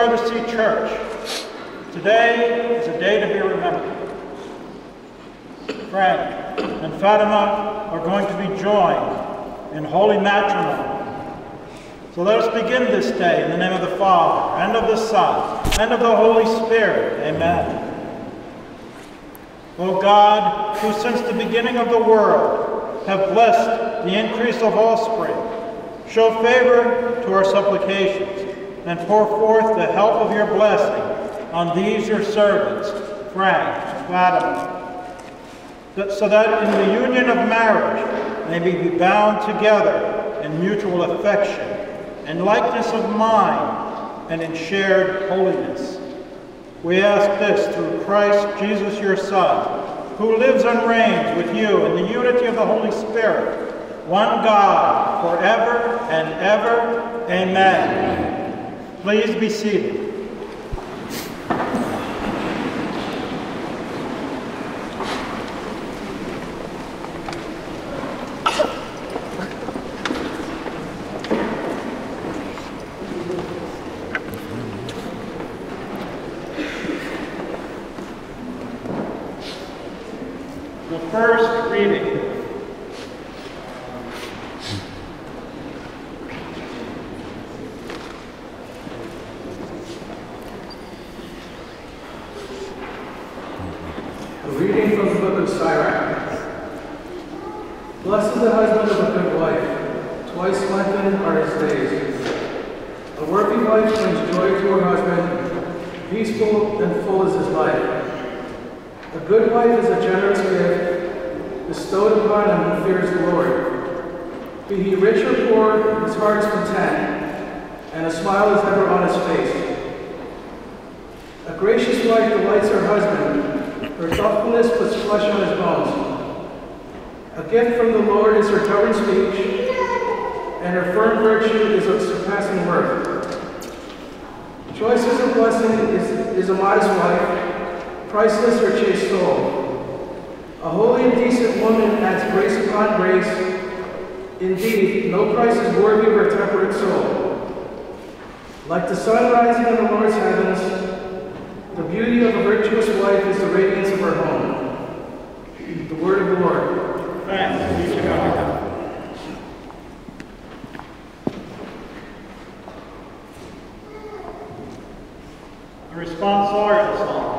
Laodicea Church, today is a day to be remembered. Frank and Fatima are going to be joined in holy matrimony. So let us begin this day in the name of the Father, and of the Son, and of the Holy Spirit. Amen. O God, who since the beginning of the world have blessed the increase of offspring, show favor to our supplications, and pour forth the help of your blessing on these your servants, Frank and Fatima, so that in the union of marriage they may be bound together in mutual affection, in likeness of mind, and in shared holiness. We ask this through Christ Jesus your Son, who lives and reigns with you in the unity of the Holy Spirit, one God, forever and ever. Amen. Please be seated. The first reading. A reading from the book of Sirach. Blessed is the husband of a good wife. Twice lengthened are his days. A worthy wife brings joy to her husband. Peaceful and full is his life. A good wife is a generous gift bestowed upon him who fears the Lord. Be he rich or poor, his heart is content, and a smile is ever on his face. A gracious wife delights her husband. Her thoughtfulness puts flesh on his bones. A gift from the Lord is her stubborn speech, and her firm virtue is of surpassing worth. Choice as a blessing is a modest wife, priceless her chaste soul. A holy and decent woman adds grace upon grace. Indeed, no price is worthy of her temperate soul. Like the sun rising in the Lord's heavens, the beauty of a virtuous wife is the radiance of her home. The word of the Lord. Thanks be to God. The responsorial psalm.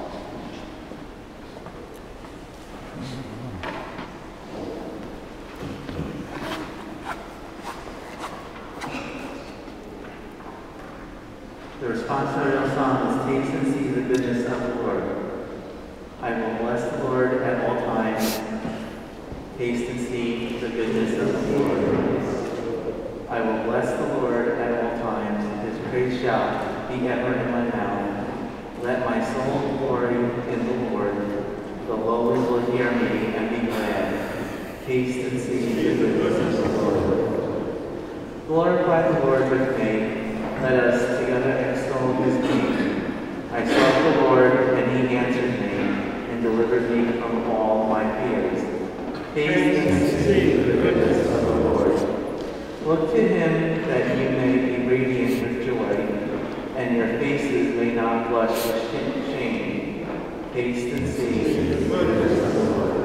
The responsorial psalm is taste and see the goodness of the Lord. I will bless the Lord at all times. Taste and see the goodness of the Lord. I will bless the Lord at all times. His praise shall be ever in my mouth. Let my soul glory in the Lord. The lowly will hear me and be glad. Taste and see the goodness of the Lord. Glorify the Lord with me. Let us together extol his name. I sought the Lord, and he answered me, and delivered me from all my fears. Taste and see the goodness of the Lord. Look to him that you may be radiant with joy, and your faces may not blush with shame. Taste and see the goodness of the Lord.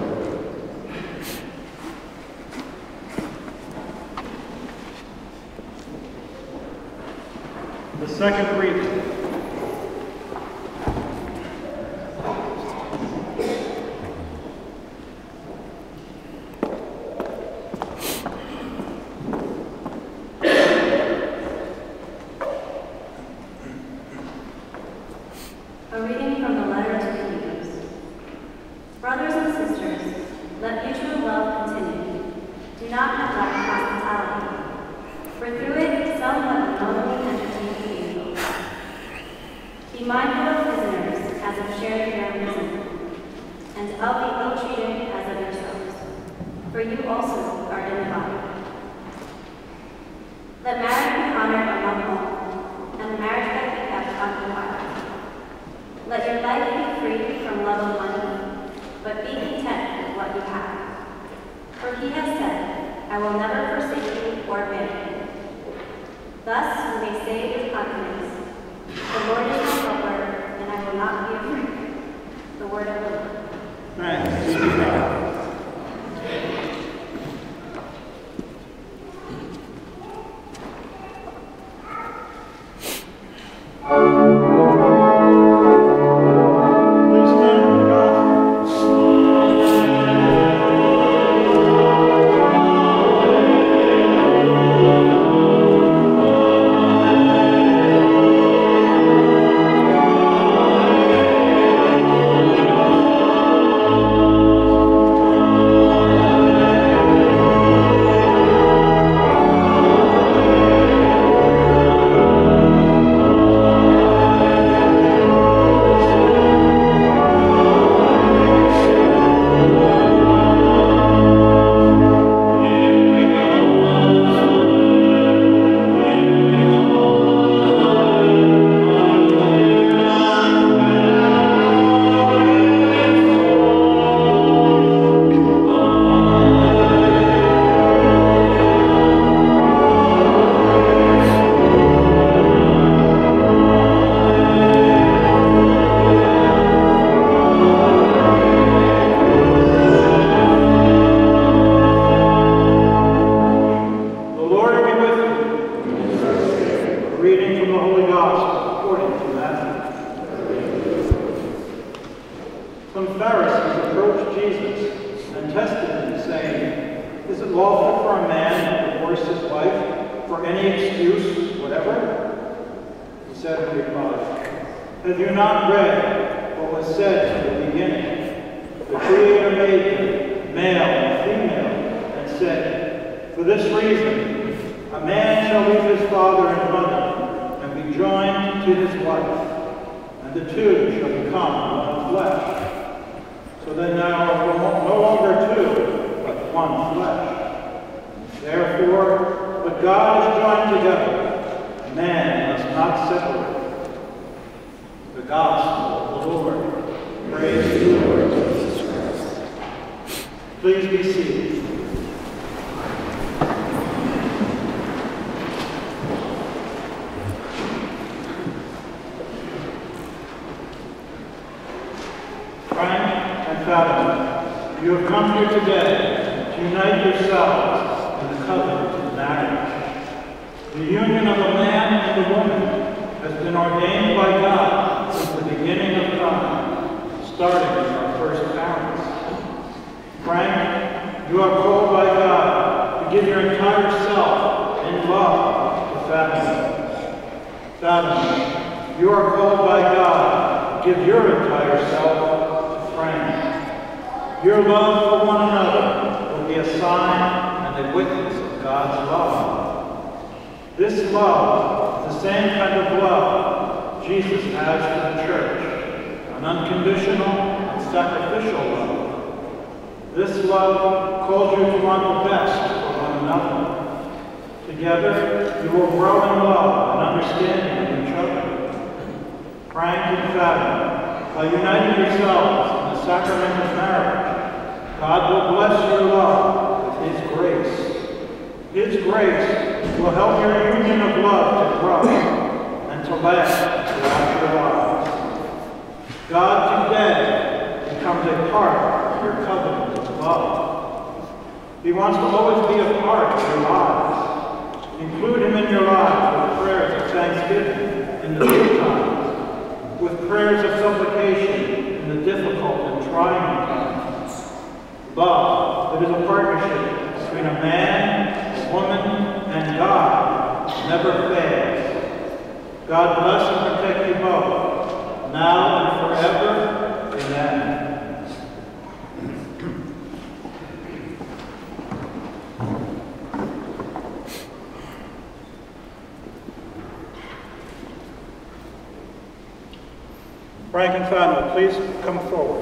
The second reading. A reading from the letter to the Hebrews. Brothers and sisters, let mutual love continue. Do not neglect hospitality, for through it some have knowingly entertained the angels. Be mindful of prisoners as of sharing their prison, and of the ill-treated as of yourselves, for you also are in the body. Let marriage be honored among all, and the marriage bed be kept undefiled. Let your life be free from love of money, but be content with what you have. For he has said, I will never forsake you or abandon you. Thus you may say with confidence, the of the Lord. Thanks be to God. Please stand for the gospel. Fatima, you have come here today to unite yourselves in the covenant of marriage. The union of a man and a woman has been ordained by God since the beginning of time, starting with our first parents. Frank, you are called by God to give your entire self in love to Fatima. Fatima, you are called by God to give your entire self to Frank. Your love for one another will be a sign and a witness of God's love. This love is the same kind of love Jesus has for the church, an unconditional and sacrificial love. This love calls you to want the best for one another. Together, you will grow in love and understanding of each other. Frank and Fatima, by uniting yourselves in the sacrament of marriage, God will bless your love with His grace. His grace will help your union of love to grow and to last throughout your lives. God today becomes a part of your covenant of love. He wants to always be a part of your lives. Include Him in your lives with prayers of thanksgiving in the good times, with prayers of supplication in the difficult and trying times. Love that is a partnership between a man, a woman, and God never fails. God bless and protect you both, now and forever. Amen. Frank and Fatima, please come forward.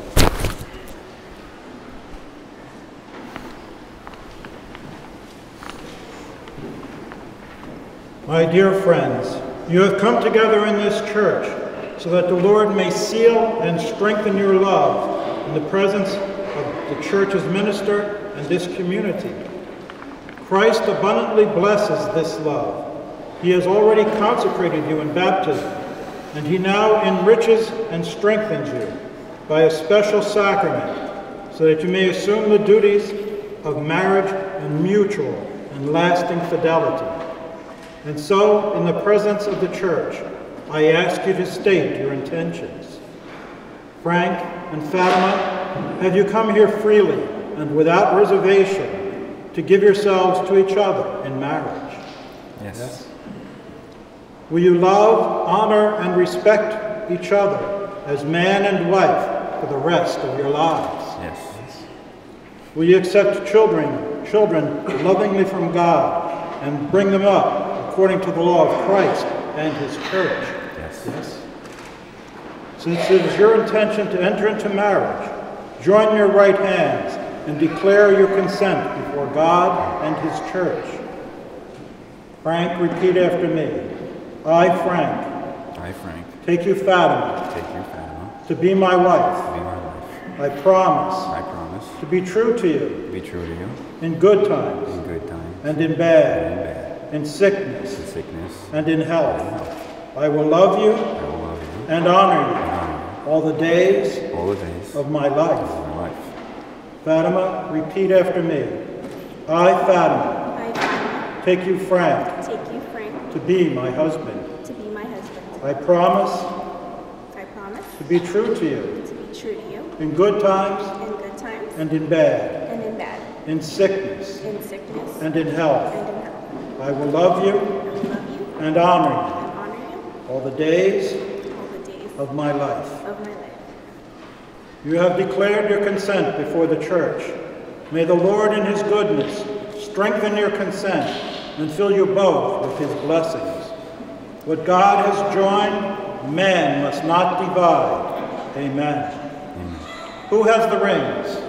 My dear friends, you have come together in this church so that the Lord may seal and strengthen your love in the presence of the church's minister and this community. Christ abundantly blesses this love. He has already consecrated you in baptism, and He now enriches and strengthens you. by a special sacrament, so that you may assume the duties of marriage in mutual and lasting fidelity. And so, in the presence of the Church, I ask you to state your intentions. Frank and Fatima, have you come here freely and without reservation to give yourselves to each other in marriage? Yes. Will you love, honor, and respect each other as man and wife for the rest of your lives? Yes. Will you accept children lovingly from God and bring them up according to the law of Christ and his church? Yes. Since it is your intention to enter into marriage, join your right hands and declare your consent before God and his church. Frank, repeat after me. I, Frank, take you, Fatima, to be my wife. I promise to be true to you, in good times, and in bad, in sickness, and in health. I will love you and honor you all the days of my life. Fatima, repeat after me. I, Fatima, take you, Frank, to be my husband. I promise to be true to you, in good times, and in bad, in sickness, and in health. I will love you and honor you all the days of my life. You have declared your consent before the Church. May the Lord in his goodness strengthen your consent and fill you both with his blessings. What God has joined, man must not divide. Amen. Who has the rings?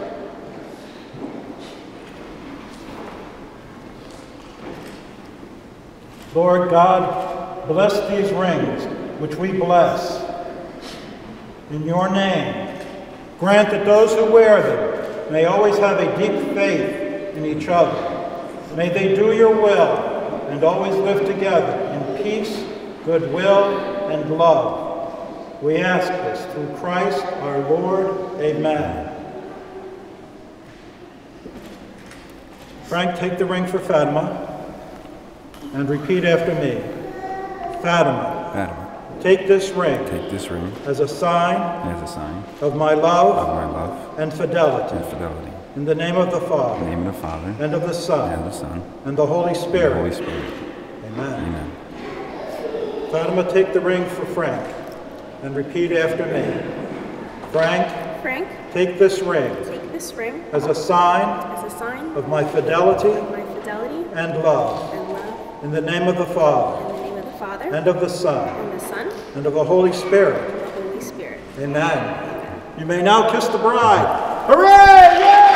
Lord God, bless these rings, which we bless. In your name, grant that those who wear them may always have a deep faith in each other. May they do your will and always live together in peace, goodwill, and love. We ask this through Christ our Lord. Amen. Frank, take the ring for Fatima and repeat after me. Fatima, take this ring as a sign of my love and fidelity. In the name of the Father, and of the Son, and the Holy Spirit. Amen. Fatima, take the ring for Frank and repeat after me. Frank, take this ring as a sign of my fidelity and love. In the name of the Father, and of the Son, and of the Holy Spirit. Amen. You may now kiss the bride. Hooray! Yay!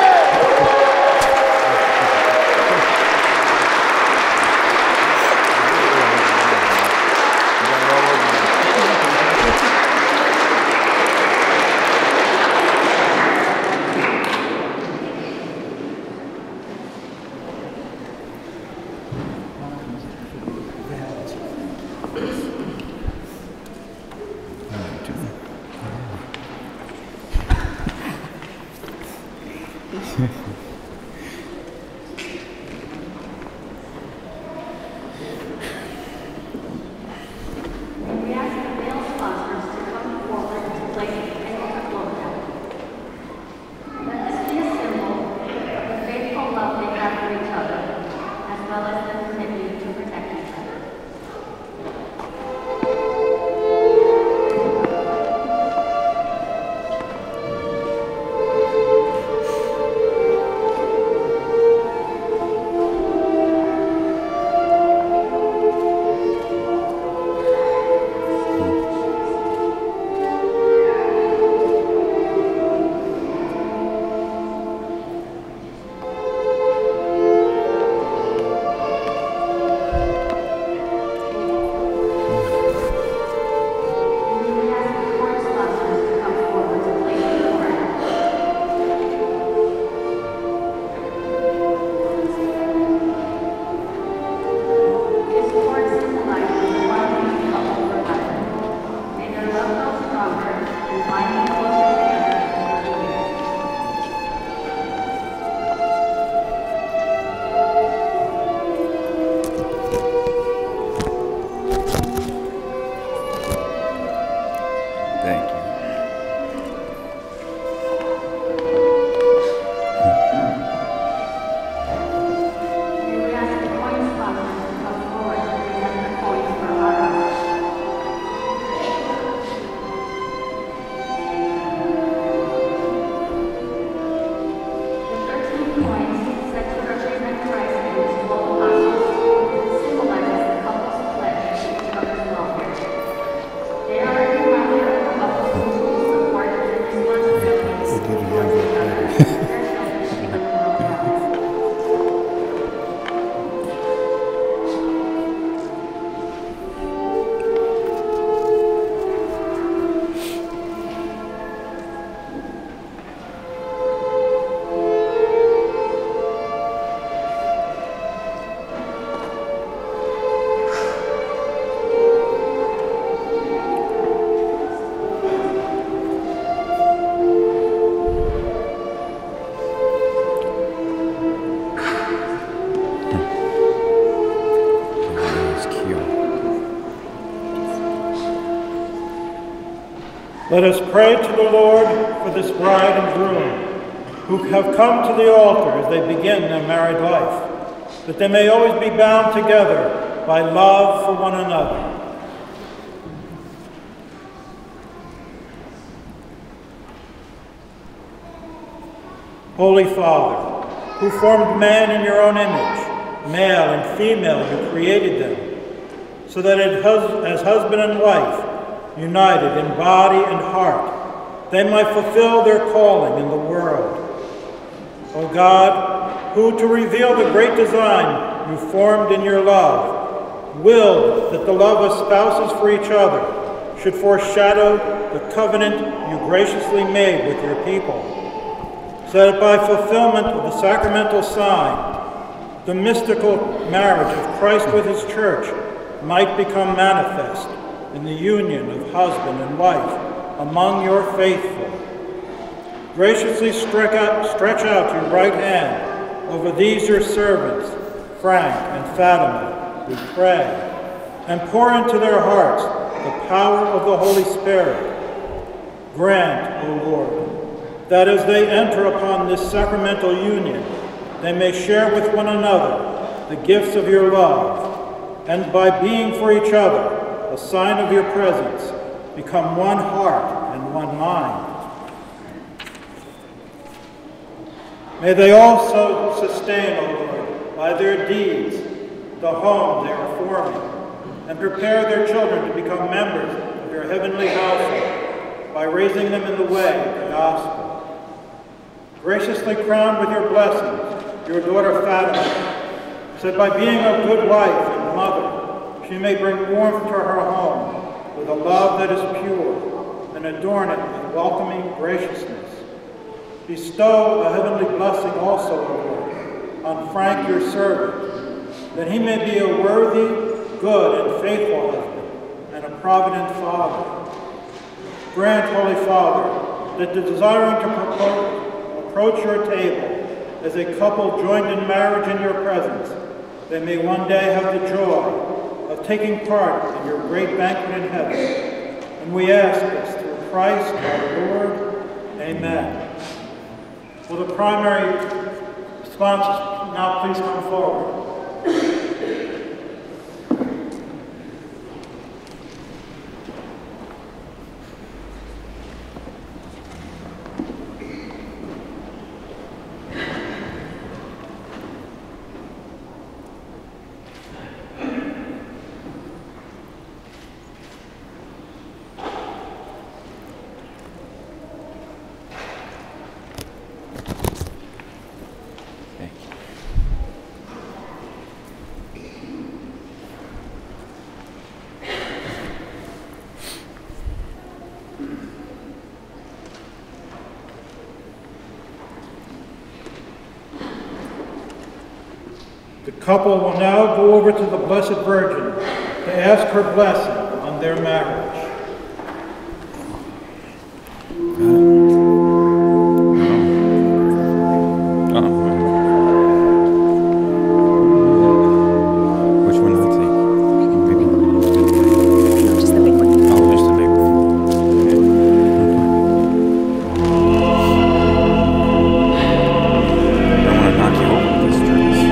Let us pray to the Lord for this bride and groom who have come to the altar as they begin their married life, that they may always be bound together by love for one another. Holy Father, who formed man in your own image, male and female you created them, so that as husband and wife, united in body and heart, they might fulfill their calling in the world. O God, who to reveal the great design you formed in your love, willed that the love of spouses for each other should foreshadow the covenant you graciously made with your people, so that by fulfillment of the sacramental sign, the mystical marriage of Christ with his church might become manifest in the union of husband and wife among your faithful. Graciously stretch out your right hand over these your servants, Frank and Fatima, we pray, and pour into their hearts the power of the Holy Spirit. Grant, O Lord, that as they enter upon this sacramental union, they may share with one another the gifts of your love, and by being for each other a sign of your presence, become one heart and one mind. May they also sustain, O Lord, by their deeds, the home they are forming, and prepare their children to become members of your heavenly household by raising them in the way of the gospel. Graciously crown with your blessings your daughter Fatima, so that by being a good wife and mother, she may bring warmth to her home with a love that is pure, and adorn it with welcoming graciousness. Bestow a heavenly blessing also, O Lord, on Frank your servant, that he may be a worthy, good, and faithful husband, and a provident father. Grant, Holy Father, that the desiring to approach your table as a couple joined in marriage in your presence, they may one day have the joy of taking part in your great banquet in heaven. And we ask this through Christ our Lord. Amen. Will the primary sponsors now please come forward? The couple will now go over to the Blessed Virgin to ask her blessing on their marriage. Which one did I take? No, just the big one. Oh, just the big one. I don't want to knock you over with this jerks.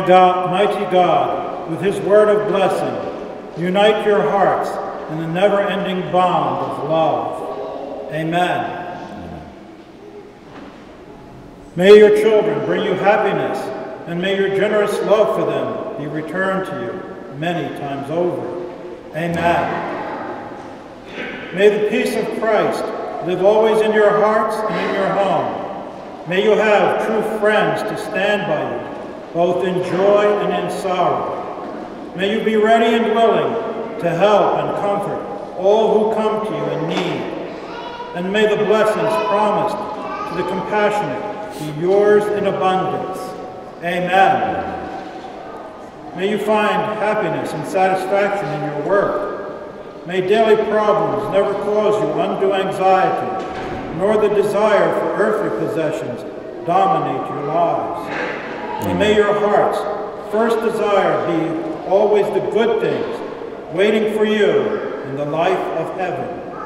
mighty God, with his word of blessing, unite your hearts in the never-ending bond of love. Amen. May your children bring you happiness, and may your generous love for them be returned to you many times over. Amen. May the peace of Christ live always in your hearts and in your home. May you have true friends to stand by you, both in joy and in sorrow. May you be ready and willing to help and comfort all who come to you in need. And may the blessings promised to the compassionate be yours in abundance. Amen. May you find happiness and satisfaction in your work. May daily problems never cause you undue anxiety, nor the desire for earthly possessions dominate your lives. And may your heart's first desire be always the good things waiting for you in the life of heaven.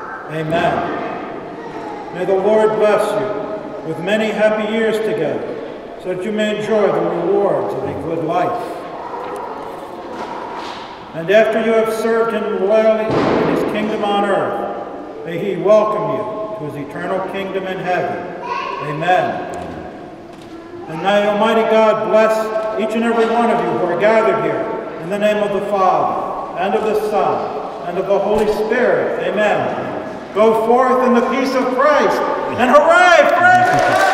Amen. May the Lord bless you with many happy years together, so that you may enjoy the rewards of a good life. And after you have served him loyally in his kingdom on earth, may he welcome you to his eternal kingdom in heaven. Amen. And may Almighty God bless each and every one of you who are gathered here in the name of the Father, and of the Son, and of the Holy Spirit. Amen. Go forth in the peace of Christ, and hooray, friends!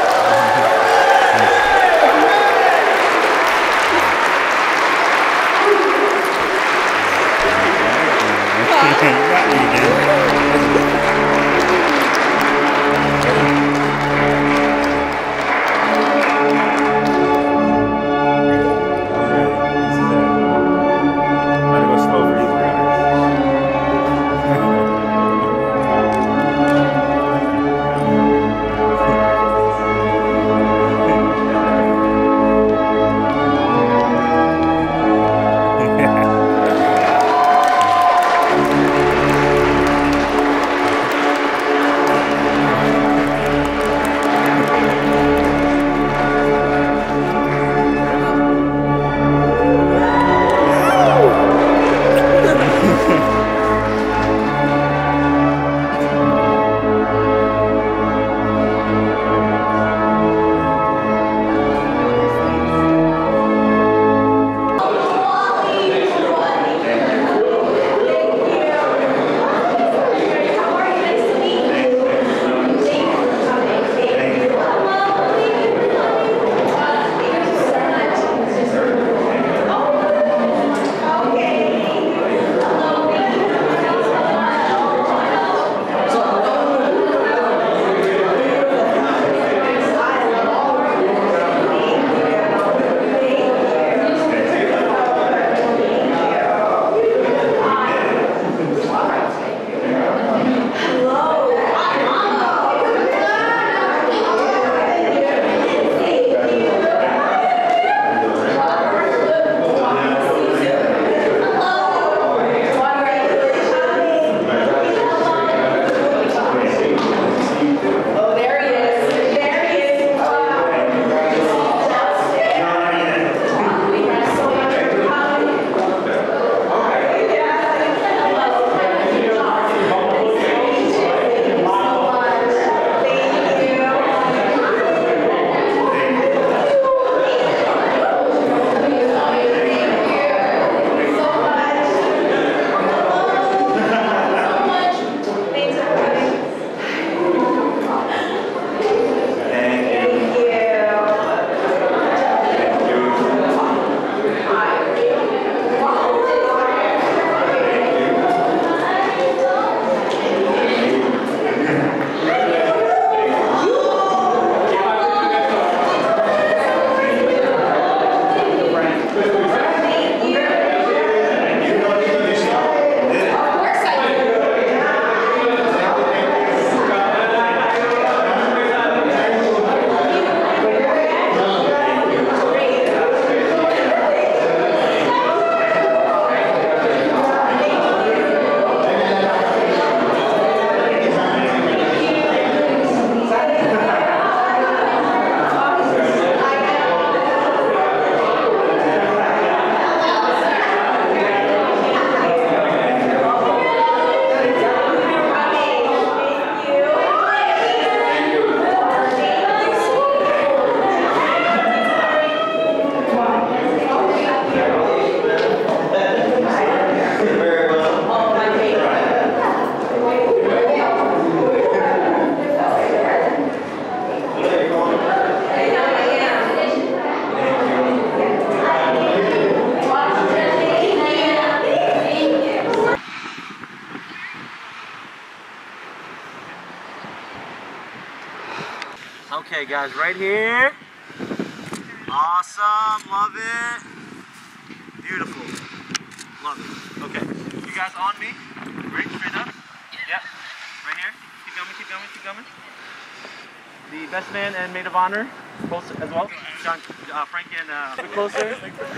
Okay, guys, right here. Awesome, love it. Beautiful, love it. Okay, you guys on me? Right, straight up. Yep, right here. Keep going, keep going, keep going. The best man and maid of honor, close as well. John, Frankie, and a bit closer.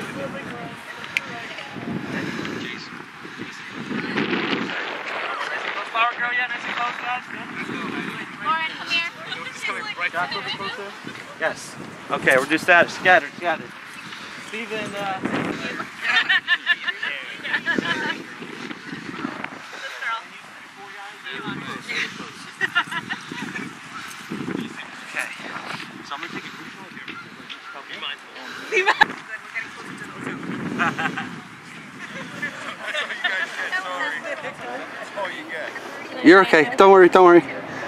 Flower girl, yeah, nice and close, guys. Lauren, come here. Josh, a little bit closer. Yes. Okay, we'll do scattered, scattered. Steven, Okay. So I'm going to take a group shot here. Be mindful. Be mindful. Good, we're getting closer to those two. That's all you guys get, sorry. That's all you get. You're okay. Don't worry, don't worry.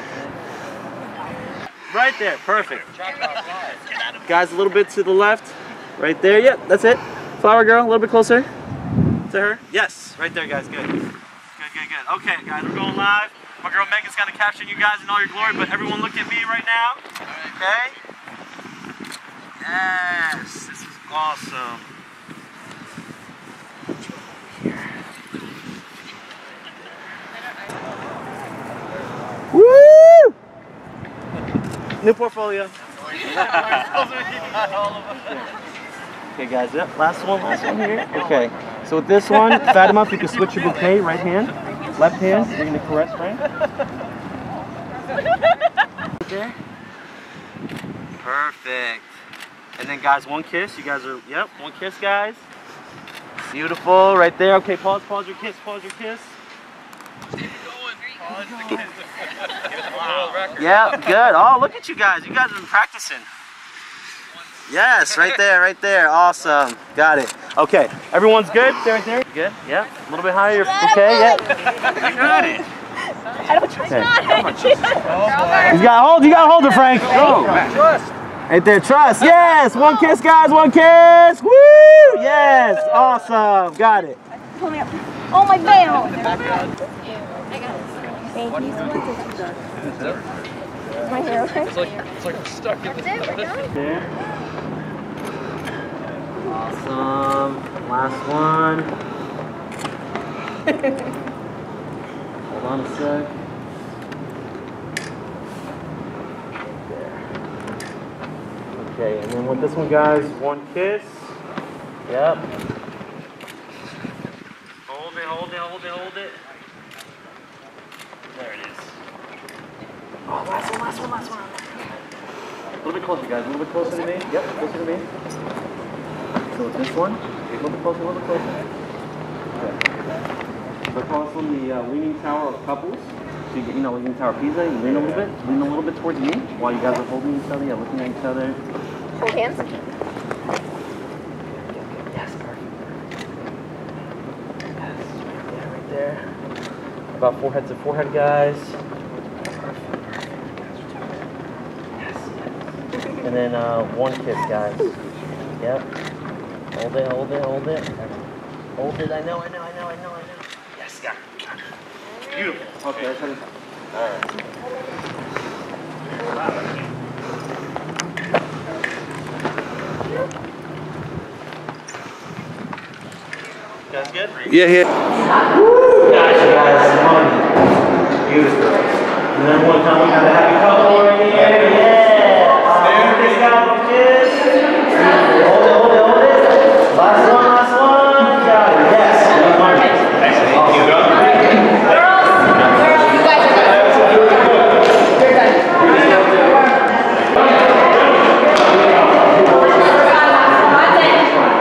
Right there, perfect. Guys, a little bit to the left. Right there, yep, that's it. Flower girl, a little bit closer to her. Yes, right there, guys, good. Good. Okay, guys, we're going live. My girl Megan's gonna capture you guys in all your glory, but everyone look at me right now. Okay? Yes, this is awesome. Woo! New portfolio. Okay, guys, yep, last one here. Okay, so with this one, Fatima, if you can switch your bouquet, right hand, left hand, you're gonna caress Frank. Okay. Perfect. And then, guys, one kiss. You guys are, yep, one kiss, guys. Beautiful, right there. Okay, pause your kiss, Yeah, good. Oh, look at you guys. You guys have been practicing. Yes, right there. Awesome. Got it. Okay, everyone's good? Stay right there. Good. Yeah. A little bit higher. Okay, yeah. You got it. I don't trust Okay. God. You gotta hold it, Frank. Go. Trust. Right there, trust. Yes. One kiss, guys. One kiss. Woo! Yes. Awesome. Got it. Pull me up. Oh, my veil. Thank you. My hair, okay? It's like I'm stuck in There. Awesome. Last one. Hold on a sec. There. Okay, and then with this one, guys, one kiss. Yep. Hold it. There it is. Oh, last one. A little bit closer, guys. A little bit closer to me. Yep, closer to me. So with this one, a little bit closer. Okay. So I call this one the Leaning Tower of Couples. So you get, Leaning Tower of Pisa. You lean a little bit towards me while you guys are holding each other. Yeah, looking at each other. Hold hands. Yes, perfect. Yes, right there. About forehead to forehead, guys. And then one kiss, guys. Yep. Hold it. Hold it. I know. Yes, got it. Beautiful. Okay, let's have it. All right. You guys good? Yeah. Gotcha, guys. Beautiful. And then one time we got a happy couple right here. Yeah. Last one. Got it. Yes. Thank you. Girls, you guys are good. You're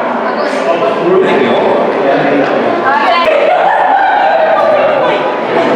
done.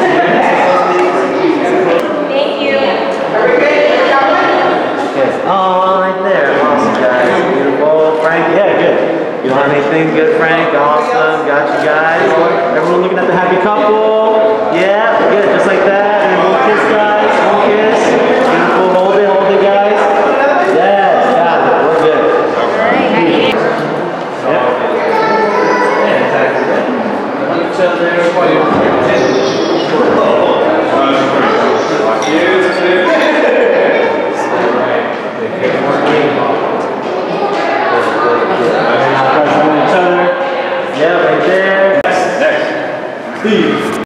Please.